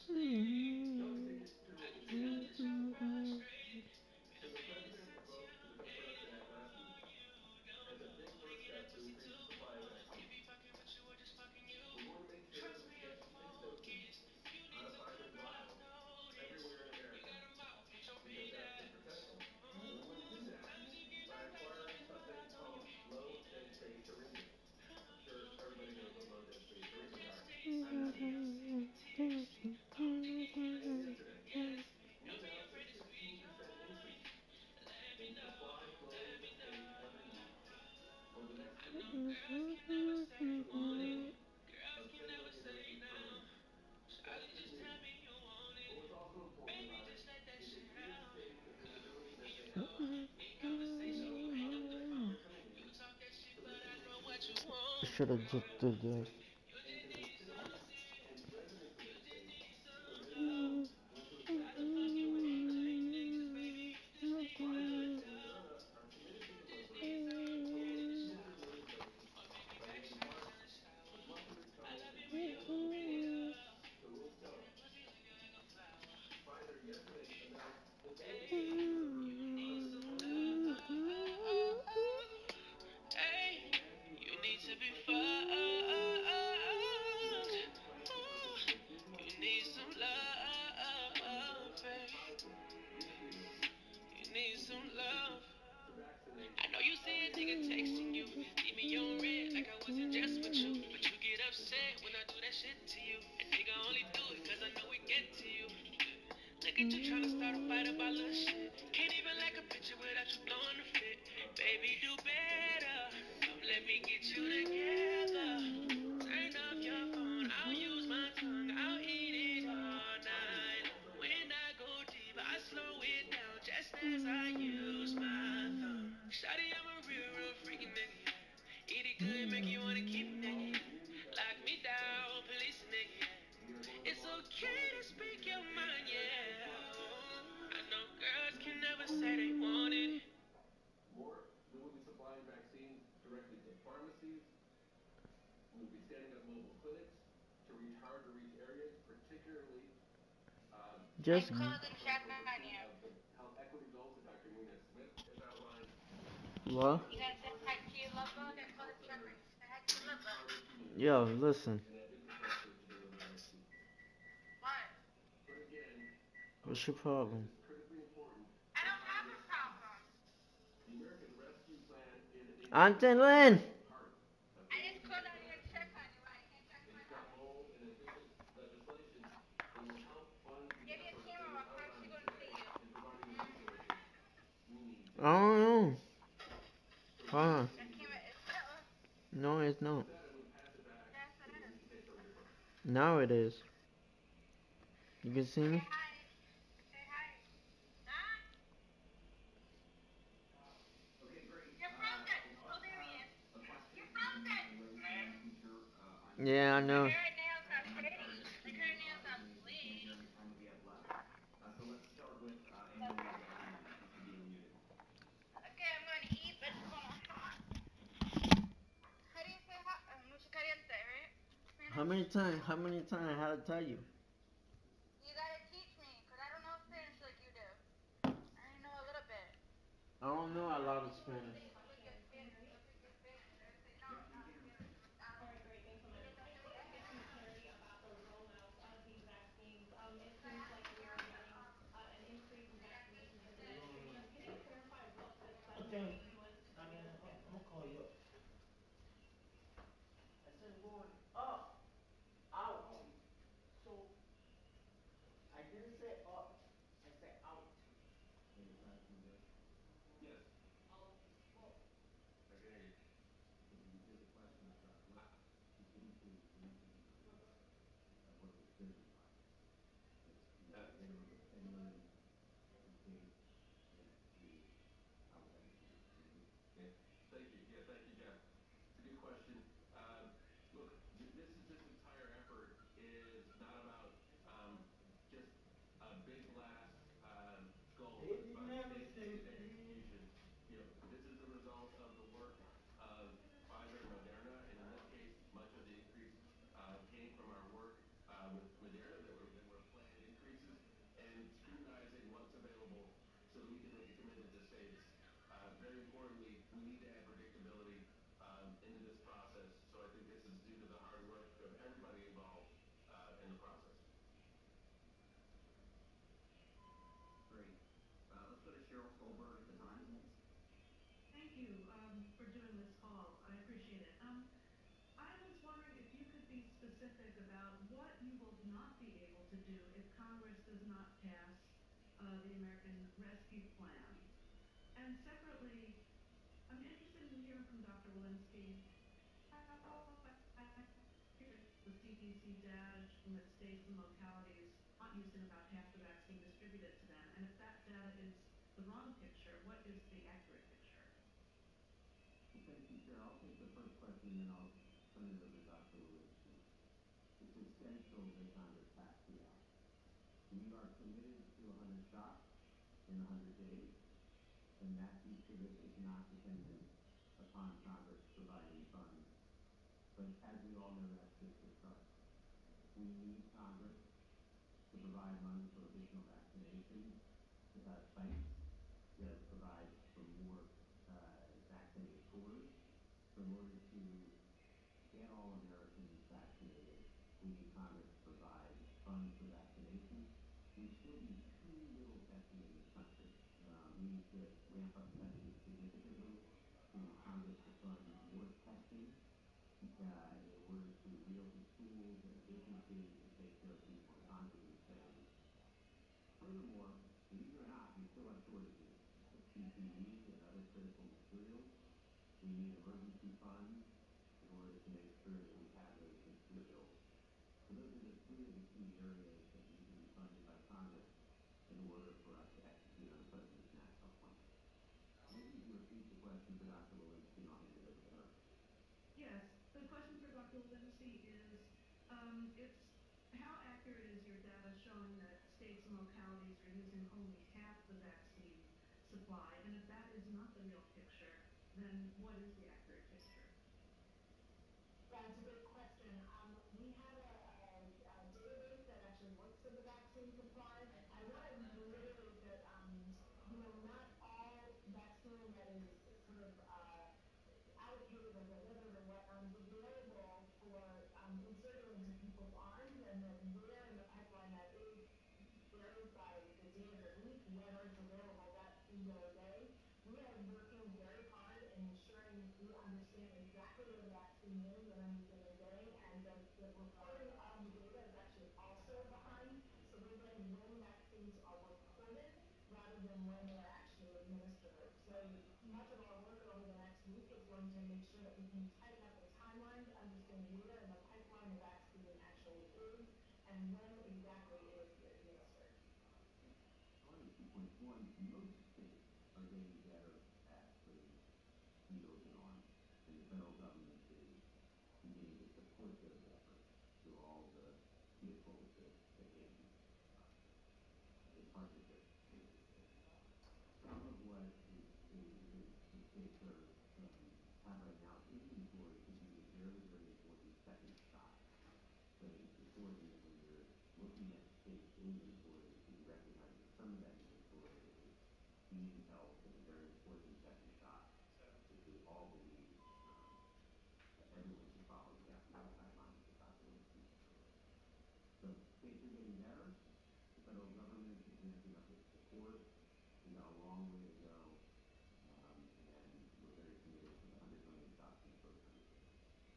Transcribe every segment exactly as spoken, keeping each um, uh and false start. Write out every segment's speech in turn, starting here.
Should have just did this. Just what? Yo, listen. What's your problem? Auntie Lynn! I don't know. Huh? No, it's not. Now it is. You can see me? Yeah, I know. How many times? How many times I had to tell you? I don't know a lot of Spanish. Okay. I mean, I'm, I'm gonna call you up. I said I'm going up, out. So I didn't say up. I said out. about what you will not be able to do if Congress does not pass uh, the American Rescue Plan. And separately, I'm interested in hearing from Doctor Walensky how accurate is the C D C data showing that states and localities not using about half the vaccine distributed to them? And if that data is the wrong picture, what is the accurate picture? Well, thank you, Chair. I'll take the first question, and then I'll turn it over to Doctor Lewinsky. It's essential that Congress pass the act. We are committed to one hundred shots in one hundred days, and that piece of it is not dependent upon Congress providing funds. But as we all know, that's just a start. We need Congress to provide money for additional vaccinations, uh, sites, to provide for more uh, vaccinated tours. So in order to get all Americans vaccinated, we need Congress to provide funds for vaccination. We still do too little testing in this country. Uh, we need to ramp up testing significantly. We need Congress to fund more testing uh, in order to reopen schools and businesses and take care of people in congregate settings. Furthermore, believe it or not, we still have shortages of P P E and other critical materials. We need emergency funds in order to make sure that we have those materials. So those are the three of the key areas that need to be funded by Congress in order for us to execute on the President's national plan. Maybe you can repeat the question for Doctor Lewinsky, and I'll hand it over to her. Yes, the question for Doctor Walensky is, um, it's how accurate is your data showing that states and localities are using only half the vaccine supply? And if that is not the real picture, then what is the accurate picture? Yeah, it's a great question. Um, we have a, a, a database that actually looks at the vaccine supply. I want to reiterate that, um, you know, not all vaccine that is sort of uh, allocated or delivered or whatnot is available for um, inserting into people's arms, and that where in the pipeline that is varies by the day of the week, whether it's available that singular day. We are working very hard in ensuring we understand exactly where the vaccine is on any given day, and the, the reporting of the data is actually also behind. So we're getting when vaccines are reported rather than when they are actually administered. So much of our work over the next week is going to make sure that we can tighten up the timeline to understand where in the pipeline the vaccine actually is and when exactly it is administered. One of two points. One, most states are getting better at putting shields and arms, and the federal government is beginning to support those efforts through all the vehicles that, that Andy uh, in partnership with the states. Some of what is, is, is the states are um, have right now is inventory to do the very, very important second shot. So it's important that when you're looking at state inventory, that you recognize that some of that inventory is being held for the very important second shot, which we all believe um, that everyone should follow the Japanese guidelines that Doctor Lewinsky just relayed. So states are getting better. The federal government is ramping up its support. We got a long way to go, um, and we're very committed to the one hundred million shots in the first one hundred days.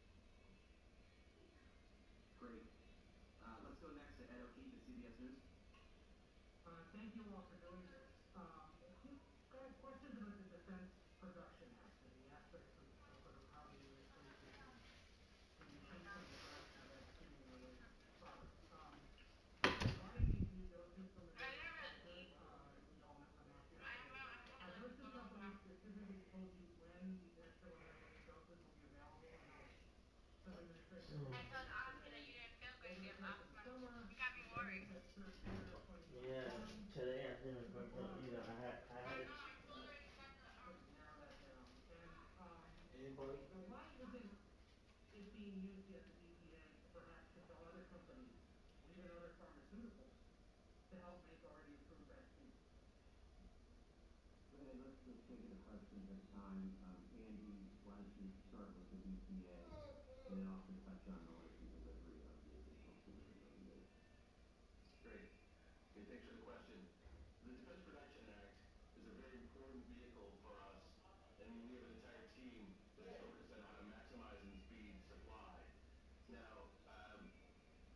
Great. Uh, let's go next to Ed O'Keefe at C B S News. Uh, thank you all for doing this. Um, guys, questions about the Defense Production Act and the aspects of, of sort of how the administration can, can be chasing the production of vaccine-related products. Um, why do you need those two from the various sectors? Uh, you know, I'm, I'm not sure. Have those two companies specifically told you when the extra one hundred million doses will be available? I know some administrations have said yesterday, they're going to take in the summer. Many said third quarter of Yeah, twenty twenty-one. today I didn't But remember uh, either. I had I had it. sort of narrow that down. And um, Anybody? you know, why isn't it being used yet, the E P A, to perhaps compel other companies or even other pharmaceuticals to help make already approved vaccines? So Ed, let's, let's take the questions at a time. Um, Andy, why don't you start with the E P A, and then also touch on the likely delivery of the additional two hundred million doses. Great. Okay, thanks for the question. The Defense Production Act is a very important vehicle for us, and we have an entire team that is focused on how to maximize and speed supply. Now, um,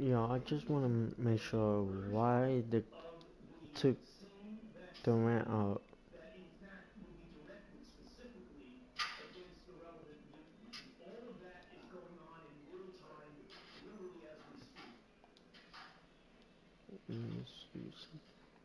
Yeah, I just want to make sure why they of the took same Durant vaccine out. that in fact would be directed specifically against the relevant mutant. All of that is going on in real time, literally as we speak. Let's see some-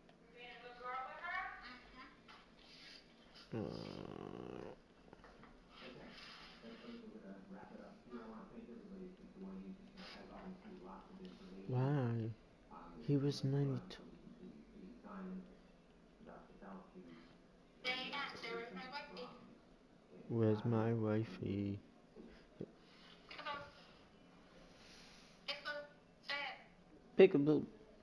Uh, Okay. As, as we're gonna wrap it up here, I want to thank everybody for joining. Uh, as obviously, lots of information why? on this He was particular run ninety-two. from the T V science, Doctor Fauci, and Doctor Rosenstrom. And Where's I my will conclude wifey? Peekaboo.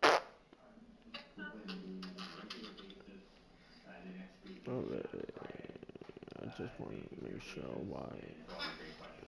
we plan to do these on a regular basis. Uh, the next briefing will be Okay. on Friday. I Uh, just want thank you to for make your sure patience why. and for all your great questions.